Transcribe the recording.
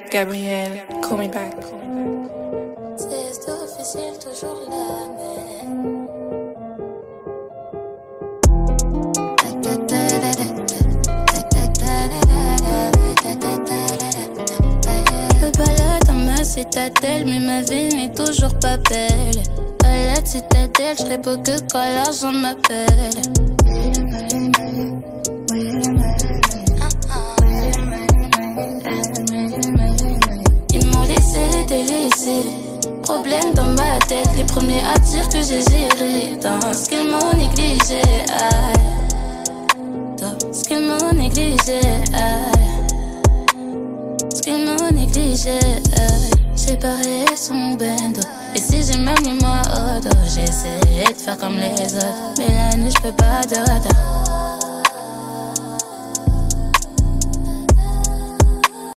Gabrielle, call me back. C'est officiel, toujours la même. Je balade dans ma citadelle, mais ma vie n'est toujours pas belle. À la citadelle, je beau que quand l'argent m'appelle. Ils m'ont laissé délaissé. Problème dans ma tête, les premiers à dire que j'ai géré. Dans ce qu'ils m'ont négligé, dans ce qu'ils m'ont négligé, ce qu'ils m'ont négligé. Séparé son bendo. Et si j'ai même mis moi au dos, j'essaie de faire comme les autres. Mais la nuit, j'peux pas dormir.